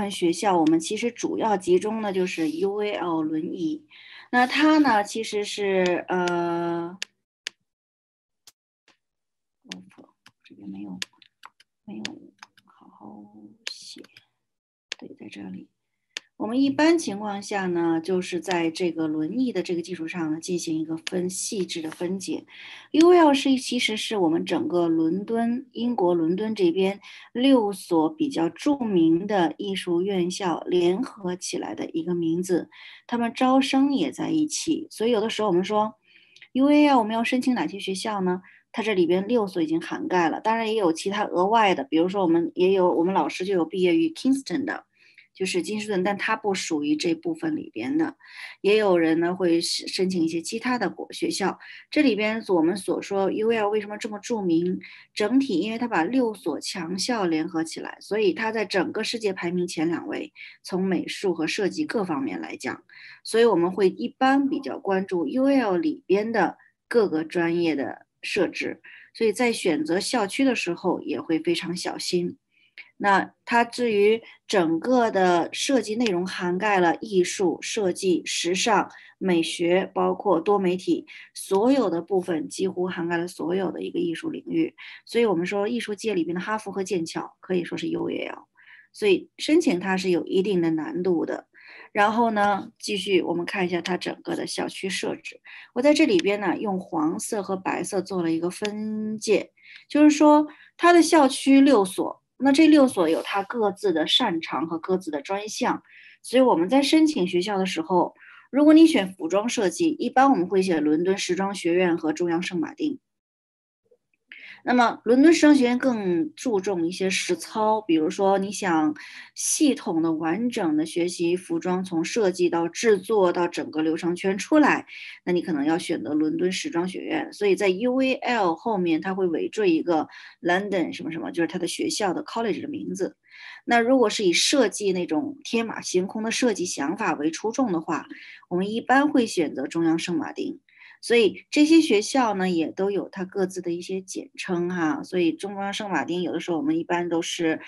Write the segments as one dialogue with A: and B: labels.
A: 分学校，我们其实主要集中的就是 UAL 轮椅。那它呢，其实是这边没有好好写，对，在这里。我们一般情况下呢，就是在这个轮椅的这个基础上呢，进行一个细致的分解。UL 其实是我们整个英国伦敦这边6所比较著名的艺术院校联合起来的一个名字，他们招生也在一起。所以有的时候我们说 UAL 我们要申请哪些学校呢？它这里边6所已经涵盖了，当然也有其他额外的，比如说我们老师就有毕业于 Kingston 的。就是金士顿，但它不属于这部分里边的。也有人呢会申请一些其他的学校。这里边我们所说 UL 为什么这么著名？整体因为它把6所强校联合起来，所以它在整个世界排名前2位，从美术和设计各方面来讲。所以我们会一般比较关注 UL 里边的各个专业的设置，所以在选择校区的时候也会非常小心。那它至于整个的设计内容涵盖了艺术、设计、时尚、美学，包括多媒体，所有的部分几乎涵盖了所有的一个艺术领域。所以我们说艺术界里边的哈佛和剑桥可以说是 UAL， 所以申请它是有一定的难度的。然后呢，继续我们看一下它整个的校区设置。我在这里边呢，用黄色和白色做了一个分界，就是说它的校区6所。那这6所有它各自的擅长和各自的专项，所以我们在申请学校的时候，如果你选服装设计，一般我们会写伦敦时装学院和中央圣马丁。那么伦敦时装学院更注重一些实操，比如说你想系统的、完整的学习服装，从设计到制作到整个流程全出来，那你可能要选择伦敦时装学院。所以在 UAL 后面，它会尾缀一个 London 什么什么，就是它的学校的 college 的名字。那如果是以设计那种天马行空的设计想法为出众的话，我们一般会选择中央圣马丁。所以这些学校呢，也都有它各自的一些简称哈。所以中央圣马丁有的时候我们一般都是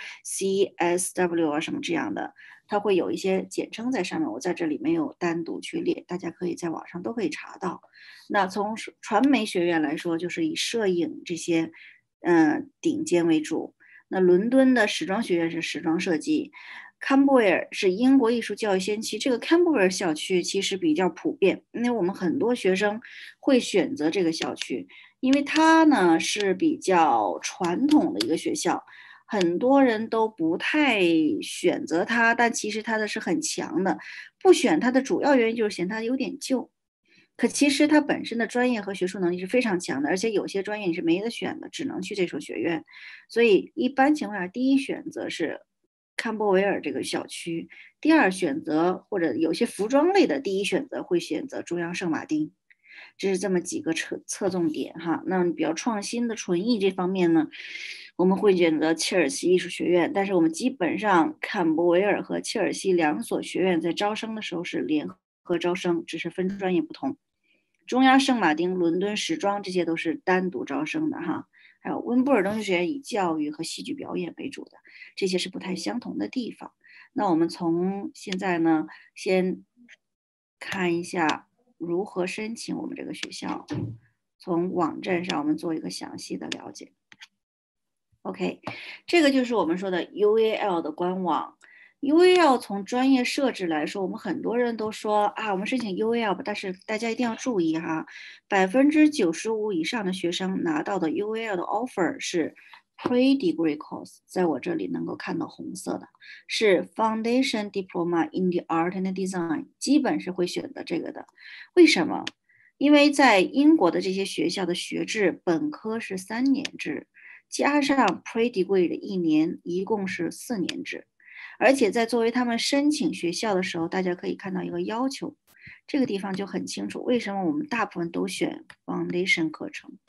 A: CSW 啊什么这样的，它会有一些简称在上面。我在这里没有单独去列，大家可以在网上都可以查到。那从传媒学院来说，就是以摄影这些顶尖为主。那伦敦的时装学院是时装设计。坎布韦尔是英国艺术教育先驱，这个坎布韦尔校区其实比较普遍，因为我们很多学生会选择这个校区，因为它呢是比较传统的一个学校，很多人都不太选择它，但其实它的是很强的。不选它的主要原因就是嫌它有点旧，可其实它本身的专业和学术能力是非常强的，而且有些专业你是没得选的，只能去这所学院。所以一般情况下，第一选择是坎伯维尔这个校区，第二选择或者有些服装类的第一选择会选择中央圣马丁，这是这么几个侧重点哈。那比较创新的纯艺这方面呢，我们会选择切尔西艺术学院，但是我们基本上坎伯维尔和切尔西2所学院在招生的时候是联合招生，只是分专业不同。中央圣马丁、伦敦时装这些都是单独招生的哈。还有温布尔登学院以教育和戏剧表演为主的，这些是不太相同的地方。那我们从现在呢，先看一下如何申请我们这个学校，从网站上我们做一个详细的了解。OK， 这个就是我们说的 UAL 的官网。UAL 从专业设置来说，我们很多人都说啊，我们申请 UAL 吧，但是大家一定要注意哈，95%以上的学生拿到的 UAL 的 offer 是 pre-degree course， 在我这里能够看到红色的，是 Foundation Diploma in the Art and Design， 基本是会选择这个的。为什么？因为在英国的这些学校的学制，本科是3年制，加上 pre-degree 的1年，一共是4年制。而且在作为他们申请学校的时候，大家可以看到一个要求，这个地方就很清楚，为什么我们大部分都选 foundation 课程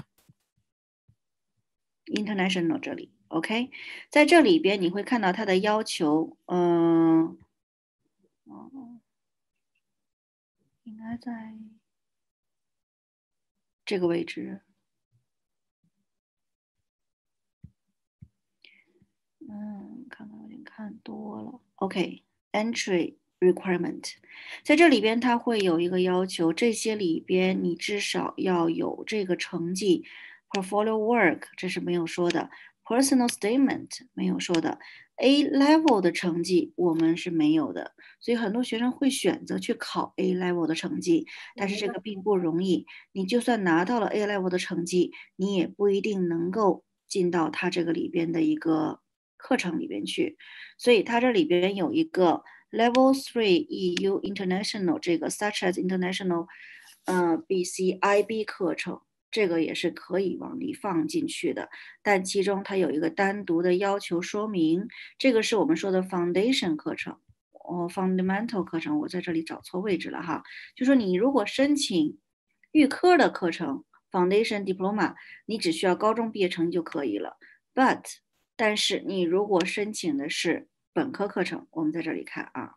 A: international 这里 OK， 在这里边你会看到它的要求，应该在这个位置，看看有点看多了 OK，entry requirement，在这里边它会有一个要求，这些里边你至少要有这个成绩，portfolio work 这是没有说的，personal statement 没有说的，A level 的成绩我们是没有的，所以很多学生会选择去考 A level 的成绩，但是这个并不容易，你就算拿到了 A level 的成绩，你也不一定能够进到它这个里边的一个课程里边去。所以它这里边有一个 Level 3 EU International 这个 such as International BCIB 课程，这个也是可以往里放进去的，但其中它有一个单独的要求说明，这个是我们说的 Foundation 课程。fundamental 课程，我在这里找错位置了哈，就说你如果申请预科的课程 Foundation Diploma，你只需要高中毕业成绩就可以了。但是你如果申请的是本科课程，我们在这里看啊，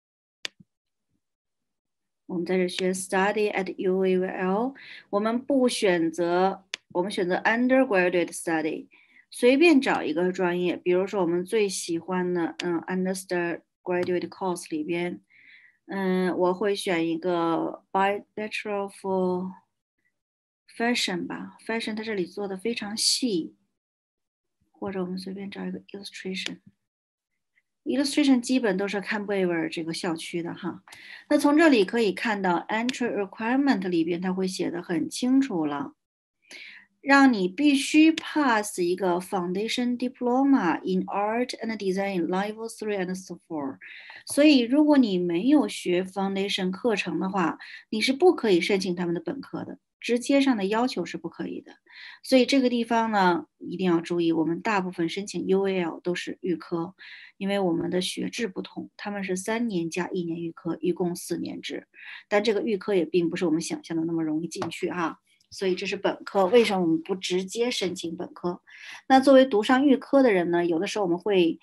A: 我们在这学 Study at UAL， 我们选择 Undergraduate Study， 随便找一个专业，比如说我们最喜欢的Undergraduate Course 里边，我会选一个 Bachelor of Fashion 吧 ，Fashion 它这里做的非常细。或者我们随便找一个 illustration 基本都是看贝维尔这个校区的哈。那从这里可以看到 entry requirement 里边它会写的很清楚了，让你必须 pass 一个 foundation diploma in art and design level 3 and 4。所以如果你没有学 foundation 课程的话，你是不可以申请他们的本科的。直接上的要求是不可以的，所以这个地方呢一定要注意，我们大部分申请 UAL 都是预科，因为我们的学制不同，他们是3年加1年预科，一共4年制，但这个预科也并不是我们想象的那么容易进去哈，所以这是本科，为什么我们不直接申请本科？那作为读上预科的人呢，有的时候我们会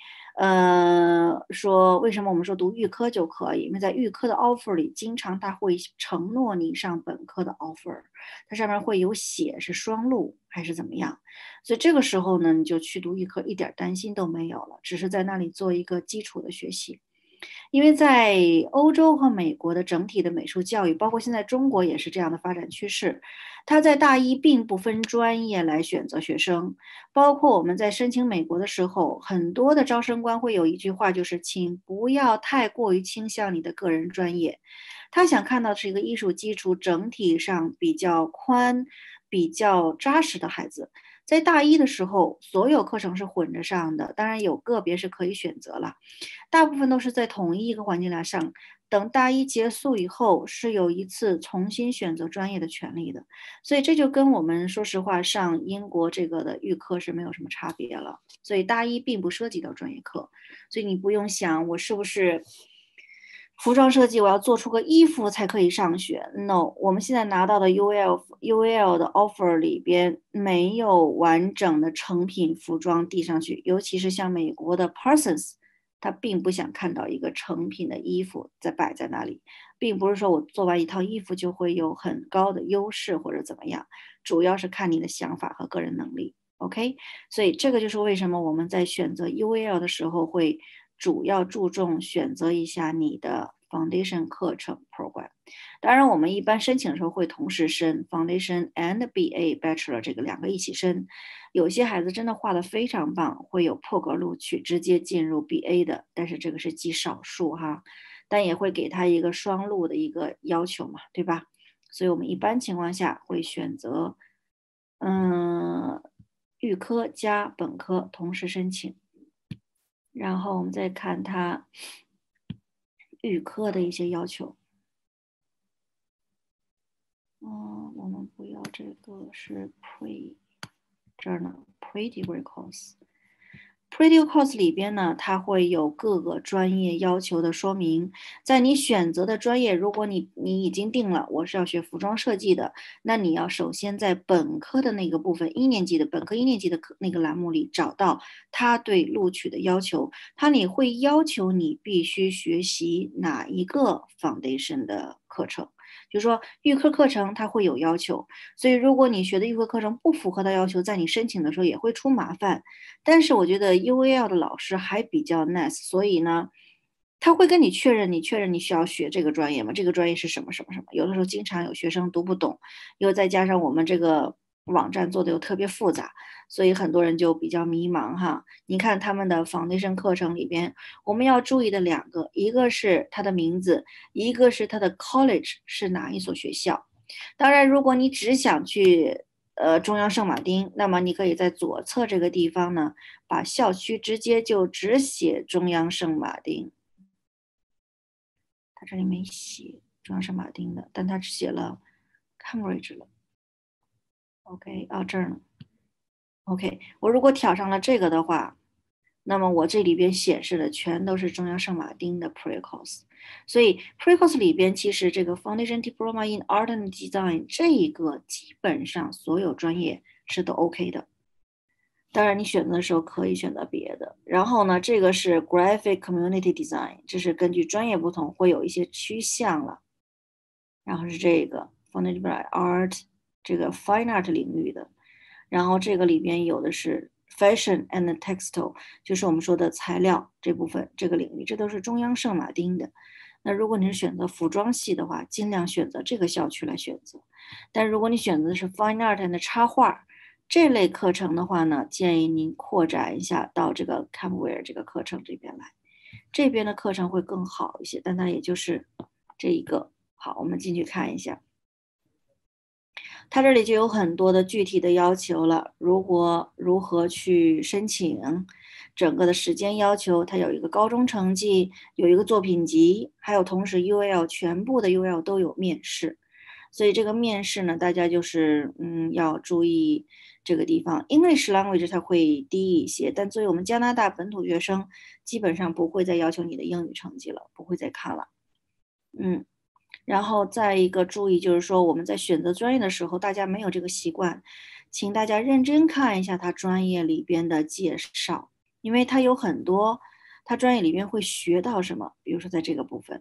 A: 说为什么我们说读预科就可以？因为在预科的 offer 里，经常他会承诺你上本科的 offer， 它上面会有写是双录还是怎么样，所以这个时候呢，你就去读预科一点担心都没有了，只是在那里做一个基础的学习。因为在欧洲和美国的整体的美术教育，包括现在中国也是这样的发展趋势，它在大一并不分专业来选择学生，包括我们在申请美国的时候，很多的招生官会有一句话，就是请不要太过于倾向你的个人专业，他想看到是一个艺术基础整体上比较宽、比较扎实的孩子。在大一的时候，所有课程是混着上的，当然有个别是可以选择了，大部分都是在统一一个环境来上。等大一结束以后，是有一次重新选择专业的权利的，所以这就跟我们说实话上英国这个的预科是没有什么差别了。所以大一并不涉及到专业课，所以你不用想我是不是服装设计，我要做出个衣服才可以上学。No， 我们现在拿到的 UAL 的 offer 里边没有完整的成品服装递上去，尤其是像美国的 Parsons， 他并不想看到一个成品的衣服摆在那里，并不是说我做完一套衣服就会有很高的优势或者怎么样，主要是看你的想法和个人能力。OK， 所以这个就是为什么我们在选择 UAL 的时候会主要注重选择一下你的 foundation 课程 program。当然，我们一般申请的时候会同时申 foundation and BA bachelor 这个2个一起申。有些孩子真的画得非常棒，会有破格录取，直接进入 BA 的，但是这个是极少数哈，但也会给他一个双录的一个要求嘛，对吧？所以我们一般情况下会选择，预科加本科同时申请。然后我们再看它预科的一些要求。我们不要这个是 pre-journal pre-degree course。Pre-degree course 里边呢，它会有各个专业要求的说明。在你选择的专业，如果你已经定了我是要学服装设计的，那你要首先在本科的那个部分，本科一年级的那个栏目里找到它对录取的要求，它里会要求你必须学习哪一个 foundation 的课程。就是说预科课程它会有要求，所以如果你学的预科课程不符合的要求，在你申请的时候也会出麻烦。但是我觉得 UAL 的老师还比较 nice， 所以呢， 他会跟你确认，你需要学这个专业吗？这个专业是什么什么什么？有的时候经常有学生读不懂，又再加上我们这个网站做的又特别复杂，所以很多人就比较迷茫哈。你看他们的 foundation 课程里边，我们要注意的两个，一个是它的名字，一个是它的 college 是哪一所学校。当然，如果你只想去中央圣马丁，那么你可以在左侧这个地方呢，把校区直接就只写中央圣马丁。他这里没写中央圣马丁的，但他只写了 Cambridge 了。OK，这儿呢。OK，我如果挑上了这个的话，那么我这里边显示的全都是中央圣马丁的 Pre-Course。所以 Pre-Course 里边其实这个 Foundation Diploma in Art and Design 这一个基本上所有专业是都 OK 的。当然，你选择的时候可以选择别的。然后呢，这个是 Graphic Community Design，这是根据专业不同会有一些趋向了。然后是这个 Foundation Art 这个 Fine Art 领域的。然后这个里边有的是 Fashion and Textile， 就是我们说的材料这部分这个领域，这都是中央圣马丁的。那如果你是选择服装系的话，尽量选择这个校区来选择。但如果你选择的是 Fine Art and 插画这类课程的话呢，建议您扩展一下到这个 Camware 这个课程这边来，这边的课程会更好一些，但它也就是这一个。好，我们进去看一下，它这里就有很多的具体的要求了，如何去申请，整个的时间要求，它有一个高中成绩，有一个作品集，还有同时 UAL 全部的 UAL 都有面试，所以这个面试呢，大家就是要注意这个地方 ，English language 它会低一些，但作为我们加拿大本土学生，基本上不会再要求你的英语成绩了，不会再看了，然后再一个注意就是说，我们在选择专业的时候，大家没有这个习惯，请大家认真看一下他专业里边的介绍，因为它有很多，他专业里边会学到什么，比如说在这个部分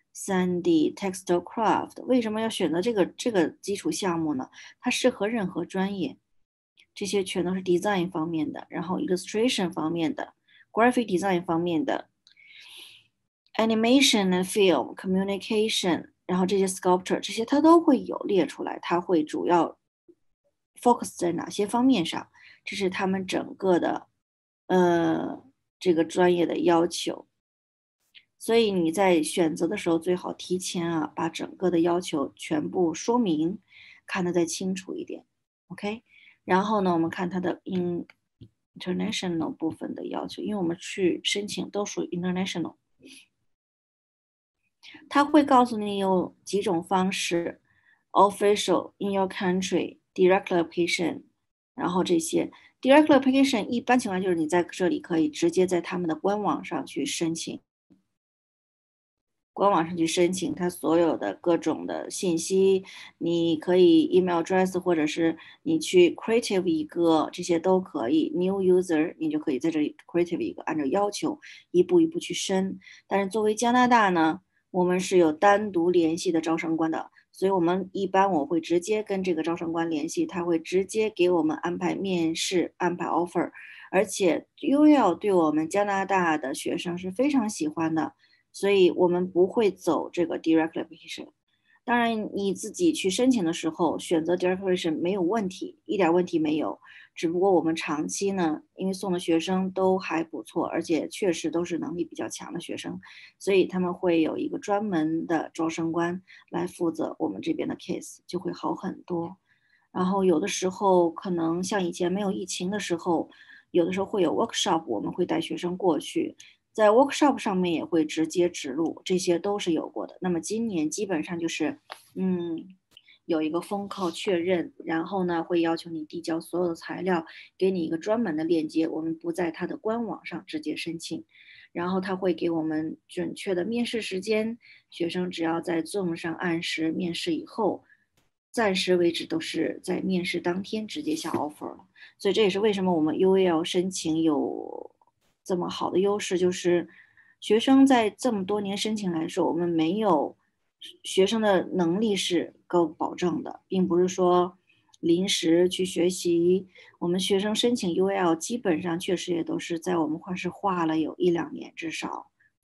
A: ，3D Textile Craft，为什么要选择这个基础项目呢？它适合任何专业，这些全都是 design 方面的，然后 illustration 方面的，graphic design 方面的。Animation and film communication， 然后这些 sculpture 这些它都会有列出来，它会主要 focus 在哪些方面上，这是他们整个的这个专业的要求。所以你在选择的时候最好提前把整个的要求全部说明，看得再清楚一点。OK， 然后呢，我们看它的 international 部分的要求，因为我们去申请都属于 international。他会告诉你有几种方式 ，official in your country, direct application， 然后这些 direct application 一般情况就是你在这里可以直接在他们的官网上去申请，它所有的各种的信息，你可以 email address 或者是你去 creative 一个，这些都可以 new user， 你就可以在这里 creative 一个，按照要求一步一步去申。但是作为加拿大呢，我们是有单独联系的招生官的，所以我会直接跟这个招生官联系，他会直接给我们安排面试，安排 offer， 而且 UL 对我们加拿大的学生是非常喜欢的。所以我们不会走这个 direct application。当然，你自己去申请的时候选择 direct application 没有问题，一点问题没有。只不过我们长期呢，因为送的学生都还不错，而且确实都是能力比较强的学生，所以他们会有一个专门的招生官来负责我们这边的 case， 就会好很多。然后有的时候可能像以前没有疫情的时候，有的时候会有 workshop， 我们会带学生过去。在 workshop 上面也会直接指路，这些都是有过的。那么今年基本上就是，有一个封号确认，然后呢会要求你递交所有的材料，给你一个专门的链接，我们不在它的官网上直接申请，然后他会给我们准确的面试时间，学生只要在 Zoom 上按时面试以后，暂时为止都是在面试当天直接下 offer 了。所以这也是为什么我们 UAL 申请有这么好的优势，就是学生在这么多年申请来说，我们没有学生的能力是够保证的，并不是说临时去学习。我们学生申请 UAL 基本上确实也都是在我们画室画了有1-2年至少，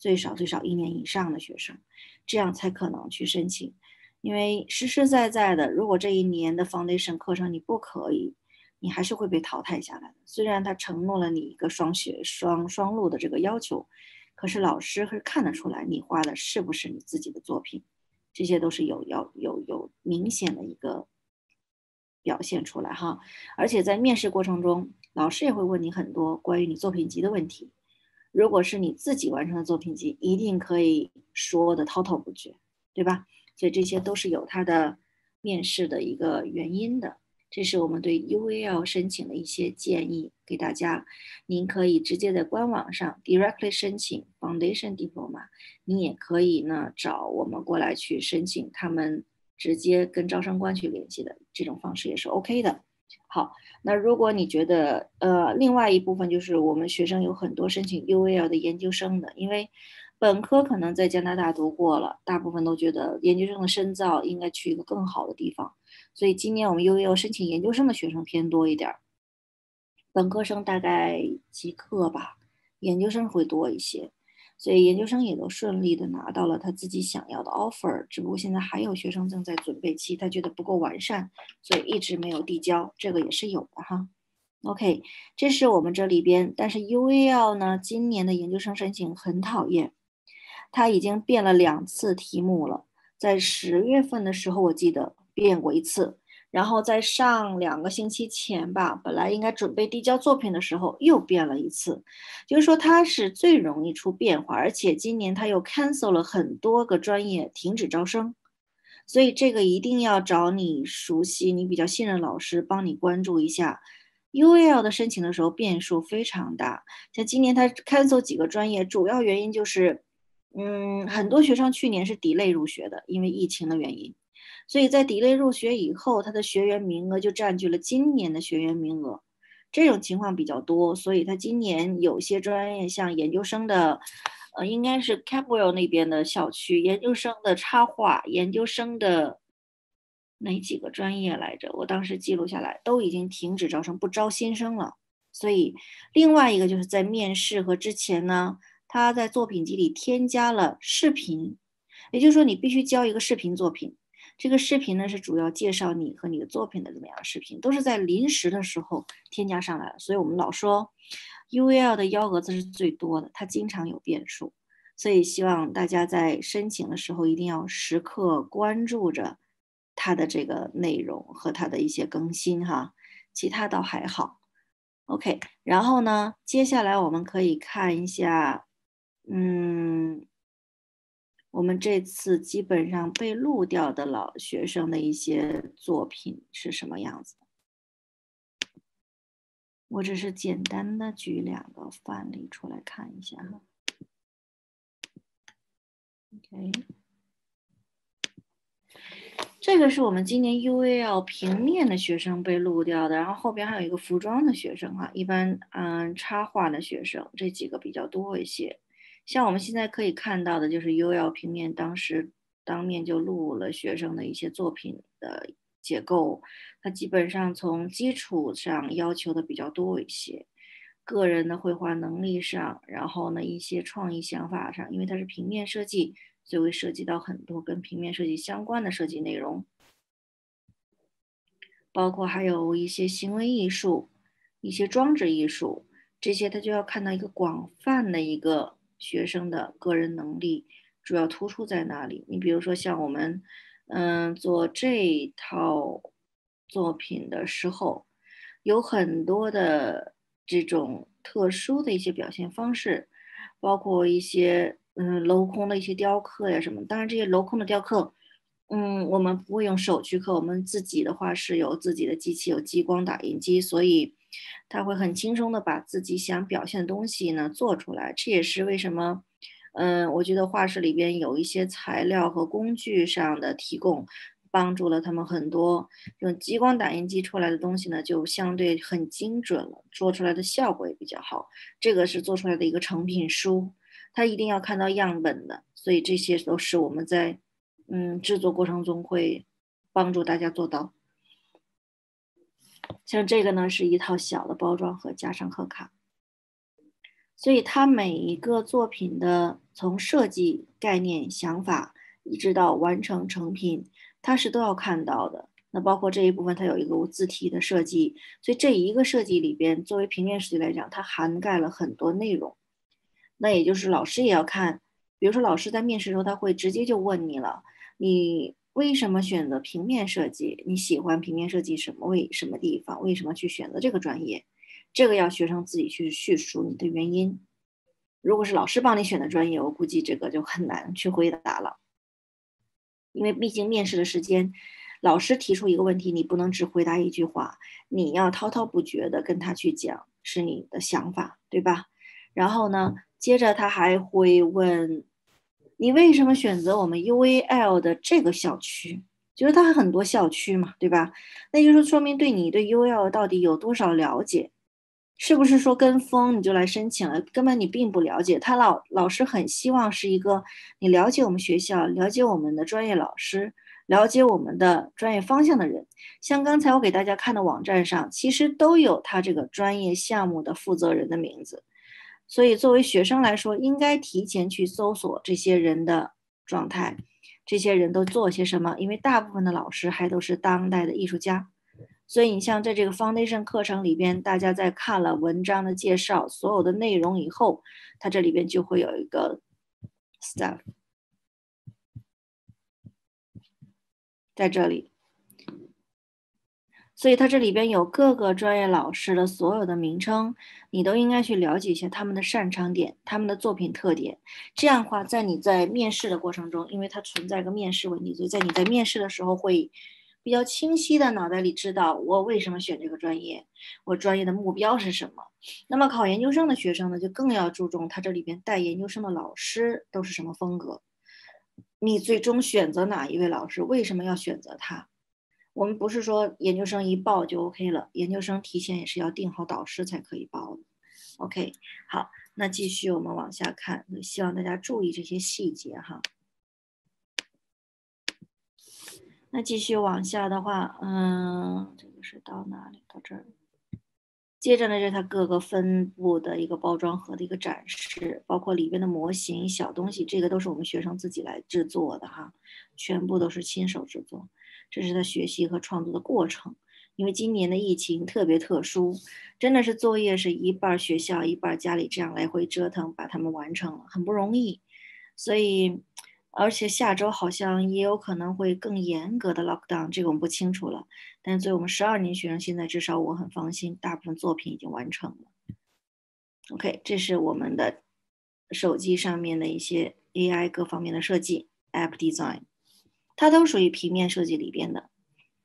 A: 最少1年以上的学生，这样才可能去申请。因为实实在在的，如果这一年的 foundation 课程你不可以，你还是会被淘汰下来的。虽然他承诺了你一个双录的这个要求，可是老师是看得出来你画的是不是你自己的作品，这些都是有明显的一个表现出来哈。而且在面试过程中，老师也会问你很多关于你作品集的问题。如果是你自己完成的作品集，一定可以说的滔滔不绝，对吧？所以这些都是有它的面试的一个原因的。这是我们对 UAL 申请的一些建议给大家。您可以直接在官网上 directly 申请 Foundation Diploma， 你也可以呢找我们过来去申请，他们直接跟招生官去联系的这种方式也是 OK 的。好，那如果你觉得另外一部分就是我们学生有很多申请 UAL 的研究生的，因为本科可能在加拿大读过了，大部分都觉得研究生的深造应该去一个更好的地方，所以今年我们 UAL 申请研究生的学生偏多一点，本科生大概几课吧，研究生会多一些。所以研究生也都顺利的拿到了他自己想要的 offer， 只不过现在还有学生正在准备期，他觉得不够完善，所以一直没有递交，这个也是有的哈。OK， 这是我们这里边，但是 UAL 呢，今年的研究生申请很讨厌，他已经变了2次题目了，在10月份的时候我记得变过一次，然后在上2个星期前吧，本来应该准备递交作品的时候又变了一次，就是说它是最容易出变化，而且今年它又 cancel 了很多个专业停止招生，所以这个一定要找你熟悉、你比较信任老师帮你关注一下。UAL 的申请的时候变数非常大，像今年它 cancel 几个专业，主要原因就是很多学生去年是 delay 入学的，因为疫情的原因。所以在 delay 入学以后，他的学员名额就占据了今年的学员名额，这种情况比较多，所以他今年有些专业像研究生的，应该是 Capwell 那边的校区，研究生的插画，研究生的哪几个专业来着？我当时记录下来，都已经停止招生，不招新生了。所以另外一个就是在面试和之前呢，他在作品集里添加了视频，也就是说你必须交一个视频作品。这个视频呢是主要介绍你和你的作品的这么样的视频，都是在临时的时候添加上来的。所以我们老说 UAL 的幺蛾子是最多的，它经常有变数。所以希望大家在申请的时候一定要时刻关注着它的这个内容和它的一些更新哈，其他倒还好。OK，然后呢，接下来我们可以看一下，我们这次基本上被录掉的老学生的一些作品是什么样子的。我只是简单的举2个范例出来看一下哈。OK。这个是我们今年 UAL 平面的学生被录掉的，然后后边还有一个服装的学生哈，一般插画的学生这几个比较多一些。像我们现在可以看到的就是 UAL 平面当时当面就录了学生的一些作品的结构，它基本上从基础上要求的比较多一些，个人的绘画能力上，然后呢一些创意想法上，因为它是平面设计。所以会涉及到很多跟平面设计相关的设计内容，包括还有一些行为艺术、一些装置艺术，这些他就要看到一个广泛的一个学生的个人能力主要突出在哪里。你比如说像我们做这套作品的时候，有很多的这种特殊的一些表现方式，包括一些镂空的一些雕刻呀什么。当然，这些镂空的雕刻，我们不会用手去刻，我们自己的话是有自己的机器，有激光打印机，所以它会很轻松的把自己想表现的东西呢做出来。这也是为什么，我觉得画室里边有一些材料和工具上的提供，帮助了他们很多。用激光打印机出来的东西呢，就相对很精准了，做出来的效果也比较好。这个是做出来的一个成品书。他一定要看到样本的，所以这些都是我们在制作过程中会帮助大家做到。像这个呢是一套小的包装盒加上贺卡， 所以他每一个作品的从设计概念、想法，一直到完成成品，他是都要看到的。那包括这一部分，它有一个字体的设计，所以这一个设计里边，作为平面设计来讲，它涵盖了很多内容。那也就是老师也要看，比如说老师在面试的时候，他会直接就问你了，你为什么选择平面设计？你喜欢平面设计什么？为什么地方？为什么去选择这个专业？这个要学生自己去叙述你的原因。如果是老师帮你选的专业，我估计这个就很难去回答了，因为毕竟面试的时间，老师提出一个问题，你不能只回答一句话，你要滔滔不绝的跟他去讲，是你的想法，对吧？然后呢，接着他还会问你为什么选择我们 UAL 的这个校区？就是它很多校区嘛，对吧？那就是说明对你对 UAL 到底有多少了解？是不是说跟风你就来申请了？根本你并不了解。他老师很希望是一个你了解我们学校、了解我们的专业老师、了解我们的专业方向的人。像刚才我给大家看的网站上，其实都有他这个专业项目的负责人的名字。所以作为学生来说，应该提前去搜索这些人的状态，这些人都做些什么？因为大部分的老师还都是当代的艺术家。所以你像在这个 foundation 课程里边，大家在看了文章的介绍，所有的内容以后，它这里边就会有一个 stuff 在这里，所以它这里边有各个专业老师的所有的名称，你都应该去了解一下他们的擅长点，他们的作品特点。这样的话，在你在面试的过程中，因为它存在一个面试问题，所以在你在面试的时候会比较清晰的脑袋里知道我为什么选这个专业，我专业的目标是什么。那么考研究生的学生呢，就更要注重他这里边带研究生的老师都是什么风格，你最终选择哪一位老师，为什么要选择他？我们不是说研究生一报就 OK 了，研究生提前也是要定好导师才可以报的。OK，好，那继续我们往下看，希望大家注意这些细节哈。那继续往下的话，这个是到哪里？到这儿。接着呢，就是它各个分布的一个包装盒的一个展示，包括里边的模型、小东西，这个都是我们学生自己来制作的哈，全部都是亲手制作。这是他学习和创作的过程。因为今年的疫情特别特殊，真的是作业是一半学校一半家里这样来回折腾把它们完成了，很不容易。所以，而且下周好像也有可能会更严格的 lockdown，这个我们不清楚了。但是作为我们12年学生，现在至少我很放心，大部分作品已经完成了。OK，这是我们的手机上面的一些 AI 各方面的设计 App Design，它都属于平面设计里边的。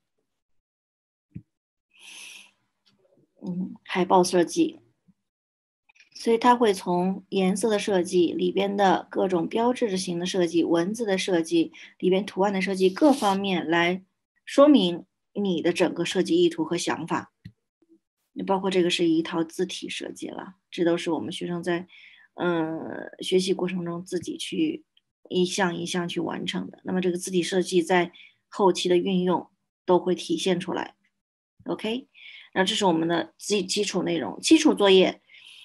A: 海报设计，所以它会从颜色的设计里边的各种标志型的设计、文字的设计、里边图案的设计各方面来说明你的整个设计意图和想法。包括这个是一套字体设计了，这都是我们学生在学习过程中自己去一项一项去完成的。那么这个字体设计在后期的运用都会体现出来。OK，然后这是我们的基础内容，基础作业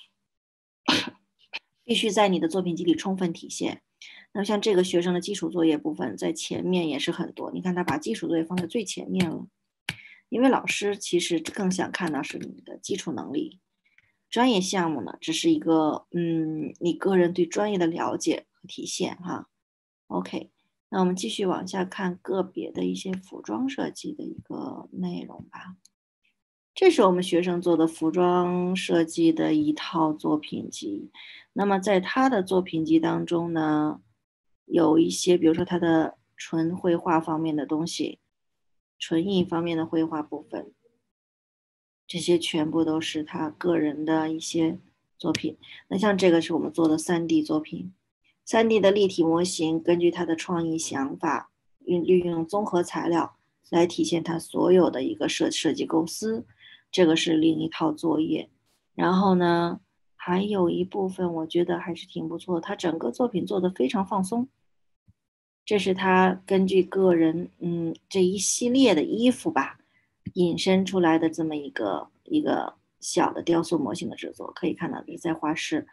A: 必须在你的作品集里充分体现。那么像这个学生的基础作业部分在前面也是很多，你看他把基础作业放在最前面了。因为老师其实更想看到是你的基础能力，专业项目呢只是一个你个人对专业的了解和体现哈。OK，那我们继续往下看个别的一些服装设计的一个内容吧。这是我们学生做的服装设计的一套作品集。那么在他的作品集当中呢，有一些比如说他的纯绘画方面的东西。纯艺方面的绘画部分，这些全部都是他个人的一些作品。那像这个是我们做的3D 作品，3D 的立体模型，根据他的创意想法，利用综合材料来体现他所有的一个设计构思。这个是另一套作业。然后呢，还有一部分我觉得还是挺不错，他整个作品做得非常放松。这是他根据个人这一系列的衣服吧引申出来的这么一个小的雕塑模型的制作，可以看到在画室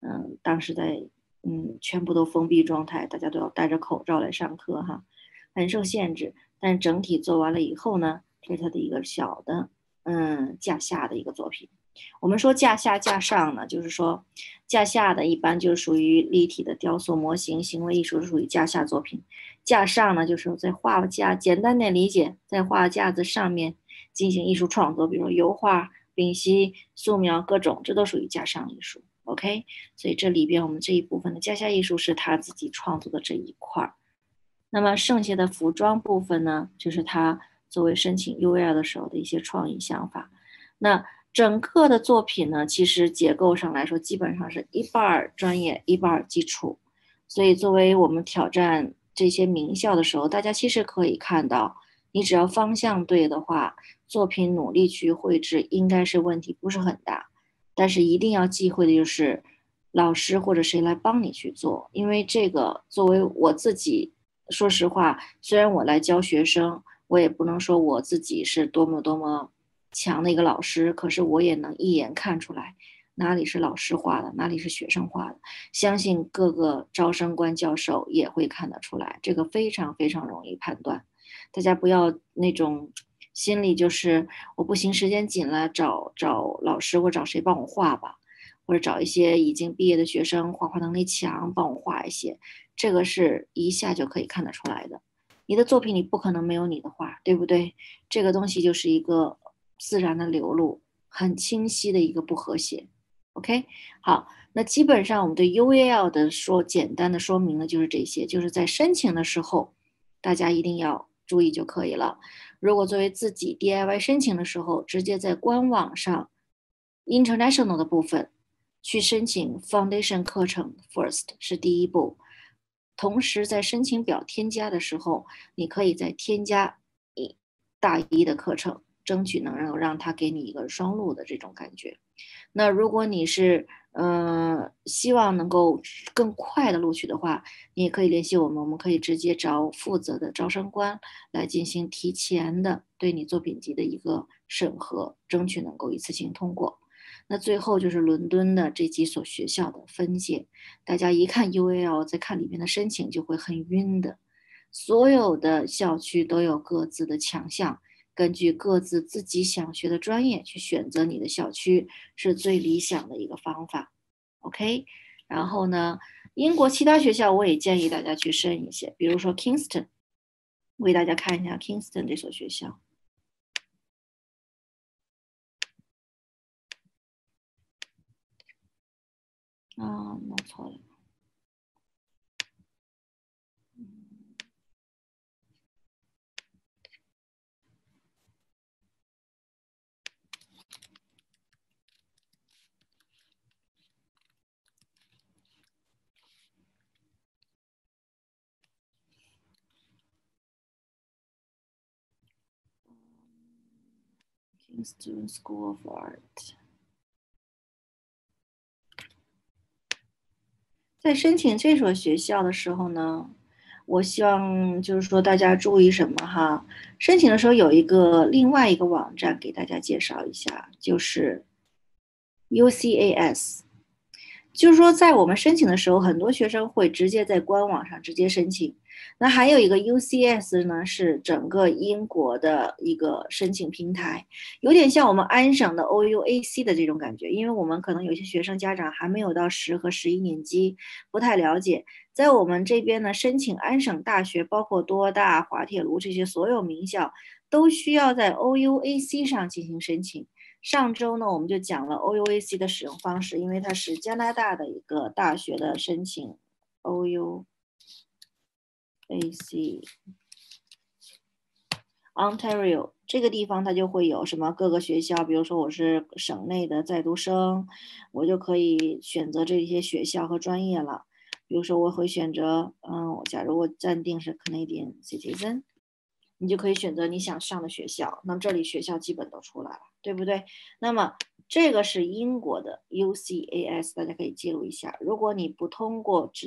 A: 当时在全部都封闭状态，大家都要戴着口罩来上课哈，很受限制。但整体做完了以后呢，这是它的一个小的架下的一个作品。我们说架下架上呢，就是说架下的一般就属于立体的雕塑模型，行为艺术是属于架下作品。架上呢，就是在画架，简单点理解，在画架子上面进行艺术创作，比如油画、丙烯、素描各种，这都属于架上艺术。OK，所以这里边我们这一部分的架下艺术是他自己创作的这一块。那么剩下的服装部分呢，就是他作为申请 UL 的时候的一些创意想法。那整个的作品呢，其实结构上来说，基本上是一半专业，一半基础。所以作为我们挑战这些名校的时候，大家其实可以看到，你只要方向对的话，作品努力去绘制，应该是问题不是很大。但是一定要忌讳的就是老师或者谁来帮你去做，因为这个作为我自己，说实话，虽然我来教学生，我也不能说我自己是多么多么强的一个老师，可是我也能一眼看出来哪里是老师画的，哪里是学生画的。相信各个招生官教授也会看得出来，这个非常非常容易判断。大家不要那种心里就是我不行，时间紧了，找老师或找谁帮我画吧，或者找一些已经毕业的学生，画画能力强，帮我画一些，这个是一下就可以看得出来的。你的作品里不可能没有你的画，对不对？这个东西就是一个自然的流露，很清晰的一个不和谐。OK，好，那基本上我们对 UAL 的简单的说明呢，就是这些，就是在申请的时候，大家一定要注意就可以了。如果作为自己 DIY 申请的时候，直接在官网上 International 的部分去申请 Foundation 课程 First 是第一步。同时在申请表添加的时候，你可以再添加大一的课程，争取能让他给你一个双录的这种感觉。那如果你是希望能够更快的录取的话，你也可以联系我们，我们可以直接找负责的招生官来进行提前的对你作品集的一个审核，争取能够一次性通过。那最后就是伦敦的这几所学校的分界，大家一看 UAL， 再看里面的申请就会很晕的。所有的校区都有各自的强项，根据各自自己想学的专业去选择你的校区是最理想的一个方法。OK，然后呢，英国其他学校我也建议大家去申一些，比如说 Kingston， 我给大家看一下 Kingston 这所学校。弄错了。Kingston School of Art。在申请这所学校的时候呢，我希望就是说大家注意什么哈？申请的时候有另外一个网站给大家介绍一下，就是 UCAS。就是说，在我们申请的时候，很多学生会直接在官网上直接申请。那还有一个 UCS 呢，是整个英国的一个申请平台，有点像我们安省的 OUAC 的这种感觉。因为我们可能有些学生家长还没有到10和11年级，不太了解。在我们这边呢，申请安省大学，包括多大、滑铁卢这些所有名校，都需要在 OUAC 上进行申请。上周呢，我们就讲了 OUAC 的使用方式，因为它是加拿大的一个大学的申请 OUAC Ontario 这个地方，它就会有什么各个学校，比如说我是省内的在读生，我就可以选择这些学校和专业了。比如说我会选择，假如我暂定是 Canadian Citizen，你就可以选择你想上的学校，那么这里学校基本都出来了，对不对？那么这个是英国的 UCAS， 大家可以记录一下。如果你不通过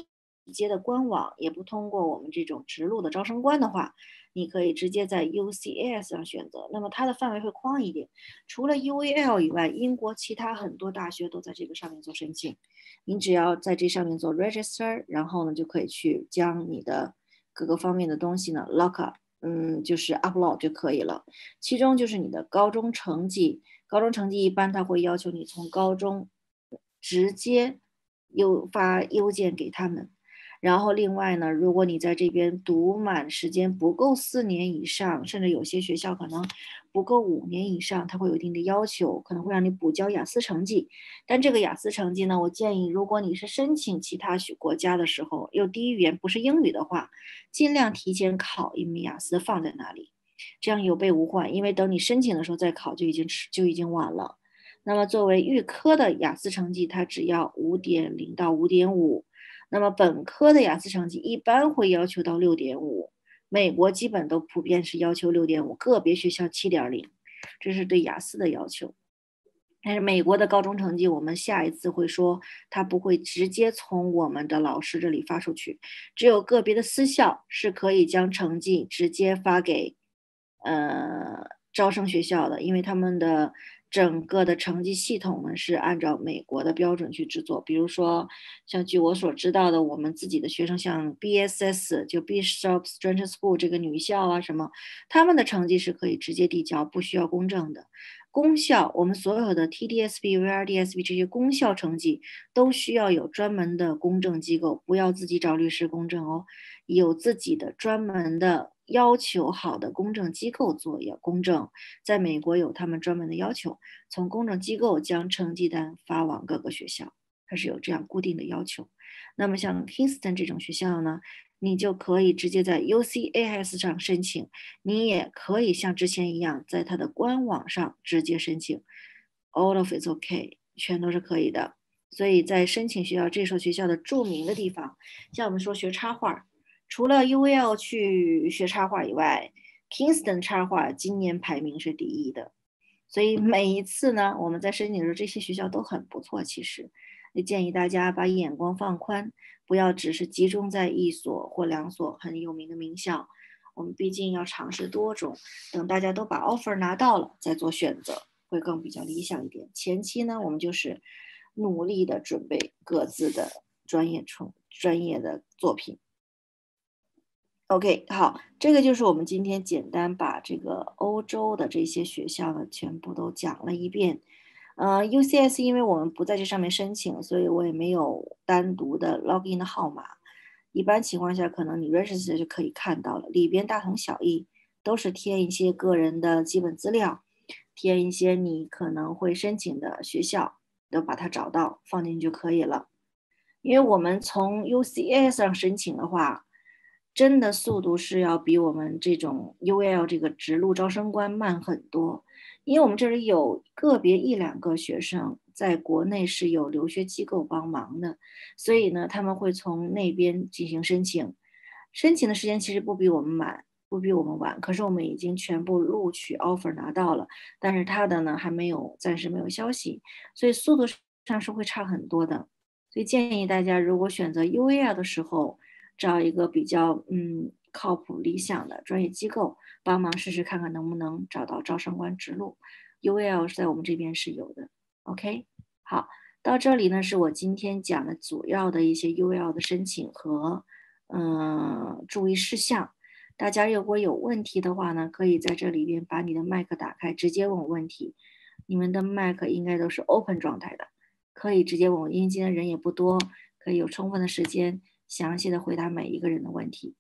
A: 接的官网，也不通过我们这种直录的招生官的话，你可以直接在 UCAS 上选择。那么它的范围会宽一点，除了 UAL 以外，英国其他很多大学都在这个上面做申请。你只要在这上面做 register， 然后呢就可以去将你的各个方面的东西呢 lock up，就是 upload 就可以了。其中就是你的高中成绩，高中成绩一般他会要求你从高中直接发邮件给他们。然后另外呢，如果你在这边读满时间不够4年以上，甚至有些学校可能不够5年以上，它会有一定的要求，可能会让你补交雅思成绩。但这个雅思成绩呢，我建议如果你是申请其他国家的时候，又第一语言不是英语的话，尽量提前考一门雅思放在那里，这样有备无患。因为等你申请的时候再考就已经晚了。那么作为预科的雅思成绩，它只要5.0到5.5。那么本科的雅思成绩一般会要求到6.5，美国基本都普遍是要求6.5，个别学校7.0，这是对雅思的要求。但是美国的高中成绩，我们下一次会说，它不会直接从我们的老师这里发出去，只有个别的私校是可以将成绩直接发给招生学校的，因为他们的整个的成绩系统呢是按照美国的标准去制作。比如说，像据我所知道的，我们自己的学生像 BSS 就 Bishop Strange School 这个女校啊什么，他们的成绩是可以直接递交，不需要公证的。公校，我们所有的 TDSB、VRDSB 这些公校成绩都需要有专门的公证机构，不要自己找律师公证哦，有自己的专门的要求好的公证机构做要公证。在美国有他们专门的要求，从公证机构将成绩单发往各个学校，它是有这样固定的要求。那么像 Kingston 这种学校呢，你就可以直接在 UCAS 上申请，你也可以像之前一样，在它的官网上直接申请 ，all of it's okay， 全都是可以的。所以在申请学校这所学校的著名的地方，像我们说学插画，除了 UAL 去学插画以外，Kingston 插画今年排名是第1的。所以每一次呢，我们在申请的时候，这些学校都很不错。其实，也建议大家把眼光放宽，不要只是集中在1所或2所很有名的名校。我们毕竟要尝试多种，等大家都把 offer 拿到了，再做选择，会更比较理想一点。前期呢，我们就是努力的准备各自的专业的作品。OK， 好，这个就是我们今天简单把这个欧洲的这些学校呢全部都讲了一遍。UCS 因为我们不在这上面申请，所以我也没有单独的 login 的号码。一般情况下，可能你 register 就可以看到了，里边大同小异，都是填一些个人的基本资料，填一些你可能会申请的学校，都把它找到放进去就可以了。因为我们从 UCS 上申请的话，真的速度是要比我们这种 UL 这个直录招生官慢很多，因为我们这里有个别1、2个学生在国内是有留学机构帮忙的，所以呢，他们会从那边进行申请，申请的时间其实不比我们晚，可是我们已经全部录取 offer 拿到了，但是他的呢暂时没有消息，所以速度上是会差很多的。所以建议大家如果选择 UAL 的时候，找一个比较靠谱理想的专业机构帮忙试试看看能不能找到招生官直录。UAL 在我们这边是有的。OK， 好，到这里呢是我今天讲的主要的一些 UAL 的申请和注意事项。大家如果有问题的话呢，可以在这里边把你的麦克打开，直接问我问题。你们的麦克应该都是 open 状态的，可以直接问我，因为今天人也不多，可以有充分的时间详细的回答每一个人的问题。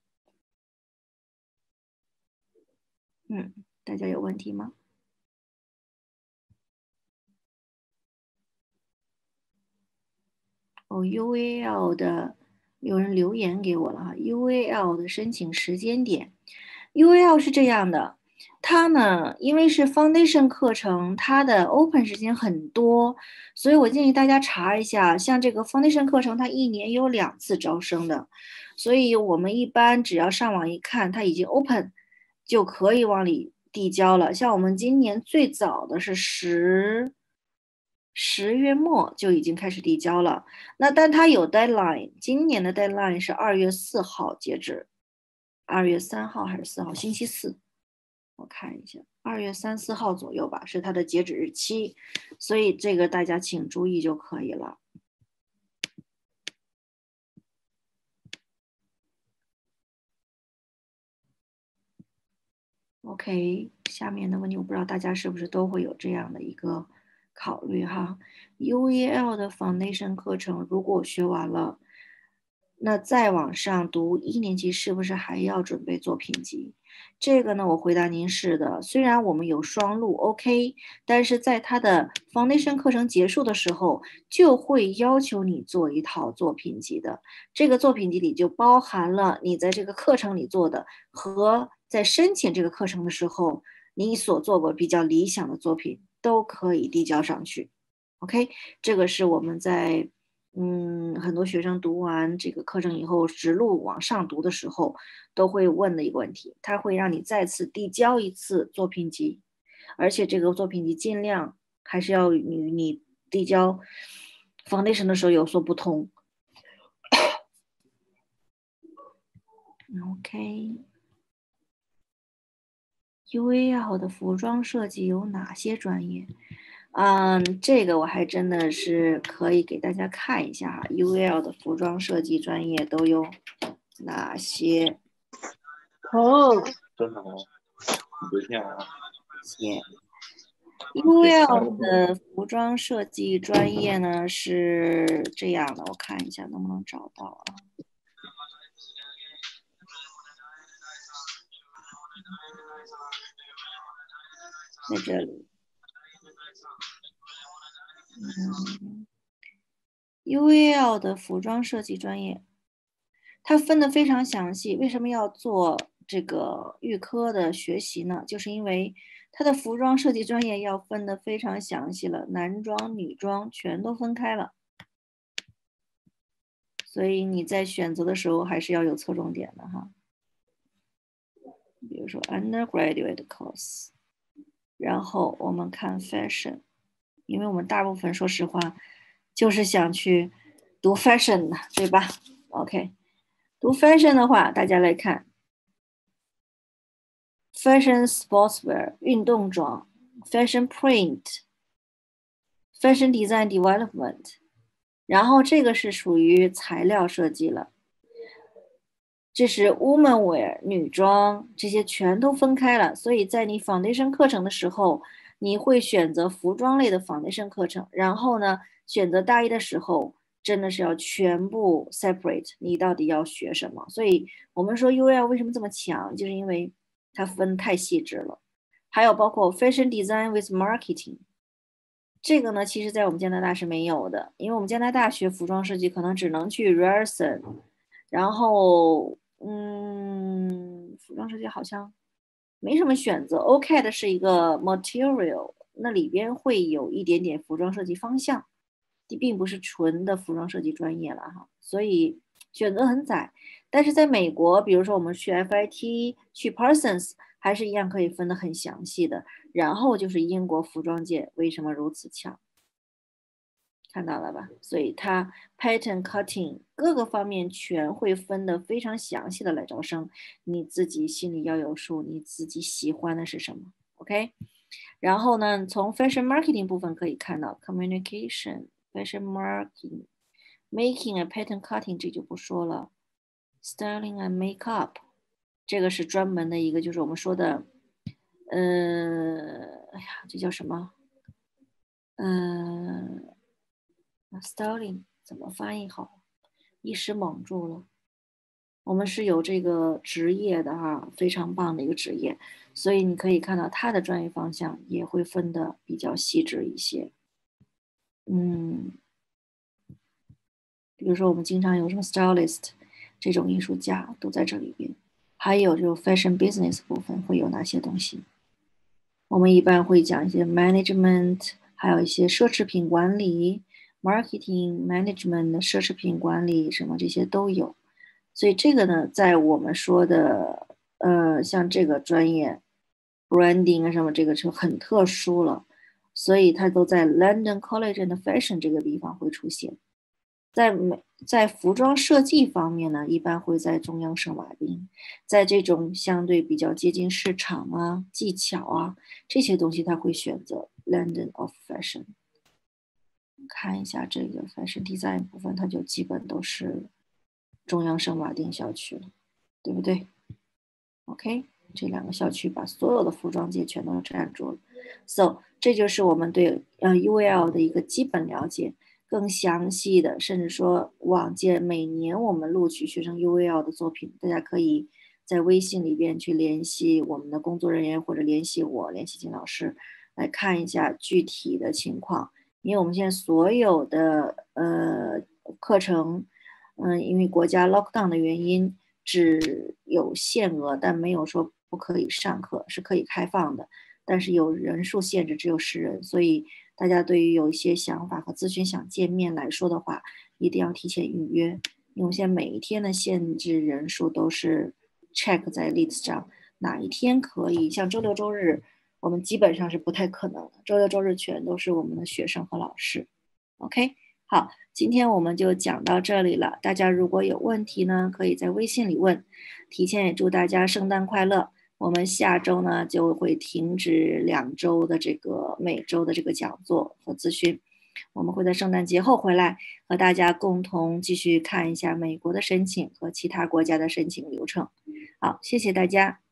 A: 大家有问题吗？UAL 的有人留言给我了哈 ，UAL 的申请时间点，UAL 是这样的，它呢因为是 Foundation 课程，它的 Open 时间很多，所以我建议大家查一下，像这个 Foundation 课程，它1年有2次招生的，所以我们一般只要上网一看，它已经 Open，就可以往里递交了。像我们今年最早的是 10月末就已经开始递交了。那但它有 deadline，今年的 deadline 是2月4号截止，2月3号还是4号？星期四，我看一下，2月3、4号左右吧，是它的截止日期，所以这个大家请注意就可以了。OK， 下面的问题我不知道大家是不是都会有这样的一个考虑哈。UEL 的 Foundation 课程如果学完了，那再往上读1年级是不是还要准备做评级？这个呢，我回答您是的。虽然我们有双录 OK，但是在它的 Foundation 课程结束的时候，就会要求你做一套作品集的。这个作品集里就包含了你在这个课程里做的和在申请这个课程的时候你所做过比较理想的作品都可以递交上去。OK， 这个是我们在很多学生读完这个课程以后直路往上读的时候都会问的一个问题，他会让你再次递交一次作品集，而且这个作品集尽量还是要与你递交 foundation 的时候有所不同。OK，UAL 的服装设计有哪些专业？这个我还真的是可以给大家看一下哈，UAL 的服装设计专业都有哪些？
B: 真的吗？你别骗我。
A: UAL 的服装设计专业呢是这样的，我看一下能不能找到啊，在这里。UAL 的服装设计专业，它分得非常详细。为什么要做这个预科的学习呢？就是因为它的服装设计专业要分得非常详细了，男装、女装全都分开了。所以你在选择的时候还是要有侧重点的哈。比如说 undergraduate course， 然后我们看 fashion， 因为我们大部分说实话就是想去读 fashion 的，对吧 ？OK， 读 fashion 的话，大家来看 fashion sportswear 运动装 ，fashion print，fashion design development， 然后这个是属于材料设计了。这是 woman wear 女装，这些全都分开了，所以在你 foundation 课程的时候，你会选择服装类的 foundation 课程，然后呢，选择大一的时候，真的是要全部 separate，你到底要学什么？所以我们说 UL 为什么这么强，就是因为它分太细致了。还有包括 fashion design with marketing，这个呢，其实在我们加拿大是没有的，因为我们加拿大学服装设计可能只能去 Ryerson，然后服装设计好像没什么选择。OK 的是一个 material，那里边会有一点点服装设计方向，并不是纯的服装设计专业了哈，所以选择很窄。但是在美国，比如说我们去 FIT、去 Parsons，还是一样可以分得很详细的。然后就是英国服装界为什么如此强，看到了吧？所以它 pattern cutting 各个方面全会分得非常详细的来招生，你自己心里要有数，你自己喜欢的是什么 ？OK？ 然后呢，从 fashion marketing 部分可以看到 communication、fashion marketing、making and pattern cutting 这就不说了 ，styling and makeup 这个是专门的一个，就是我们说的。哎呀，这叫什么？styling 怎么翻译好？一时蒙住了。我们是有这个职业的哈，非常棒的一个职业，所以你可以看到它的专业方向也会分的比较细致一些。比如说我们经常有什么 stylist 这种艺术家都在这里边，还有就 fashion business 部分会有哪些东西？我们一般会讲一些 management， 还有一些奢侈品管理 marketing management 奢侈品管理什么这些都有。所以这个呢，在我们说的像这个专业 branding 啊什么，这个就很特殊了。 所以它都在 London College and Fashion 这个地方会出现。在服装设计方面呢，一般会在中央圣马丁，在这种相对比较接近市场啊、技巧啊这些东西，他会选择 London of Fashion。看一下这个 Fashion Design 部分，它就基本都是中央圣马丁校区了，对不对 ？OK， 这两个校区把所有的服装界全都占住了。So， 这就是我们对UAL 的一个基本了解。更详细的，甚至说往届每年我们录取学生 UAL 的作品，大家可以在微信里边去联系我们的工作人员，或者联系我，联系金老师来看一下具体的情况。因为我们现在所有的课程，因为国家 lockdown 的原因，只有限额，但没有说不可以上课，是可以开放的，但是有人数限制，只有10人，所以大家对于有一些想法和咨询想见面来说的话，一定要提前预约，因为现在每一天的限制人数都是 check 在 list 上，哪一天可以，像周六周日。我们基本上是不太可能的，周六周日全都是我们的学生和老师。OK， 好，今天我们就讲到这里了。大家如果有问题呢，可以在微信里问。提前也祝大家圣诞快乐。我们下周呢就会停止2周的这个每周的这个讲座和咨询。我们会在圣诞节后回来，和大家共同继续看一下美国的申请和其他国家的申请流程。好，谢谢大家。